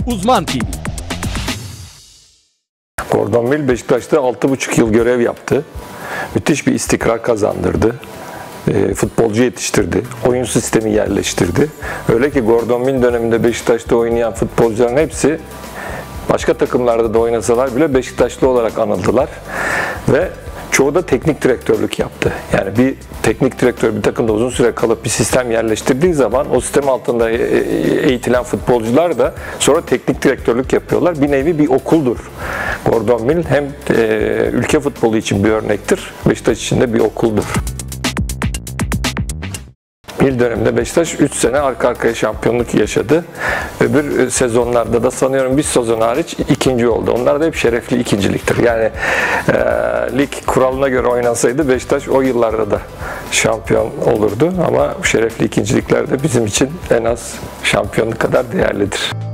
Uzman TV. Gordon Mill Beşiktaş'ta 6,5 yıl görev yaptı. Müthiş bir istikrar kazandırdı. Futbolcu yetiştirdi. Oyun sistemi yerleştirdi. Öyle ki Gordon Mill döneminde Beşiktaş'ta oynayan futbolcuların hepsi başka takımlarda da oynasalar bile Beşiktaşlı olarak anıldılar. Ve çoğu da teknik direktörlük yaptı. Yani bir teknik direktör bir takımda uzun süre kalıp bir sistem yerleştirdiği zaman o sistem altında eğitilen futbolcular da sonra teknik direktörlük yapıyorlar. Bir nevi bir okuldur. Gordon Mill hem ülke futbolu için bir örnektir, Beşiktaş için de bir okuldur. Mill döneminde Beşiktaş 3 sene arka arkaya şampiyonluk yaşadı. Öbür sezonlarda da sanıyorum bir sezon hariç ikinci oldu. Onlar da hep şerefli ikinciliktir. Yani lig kuralına göre oynansaydı Beşiktaş o yıllarda da şampiyon olurdu. Ama şerefli ikincilikler de bizim için en az şampiyonluk kadar değerlidir.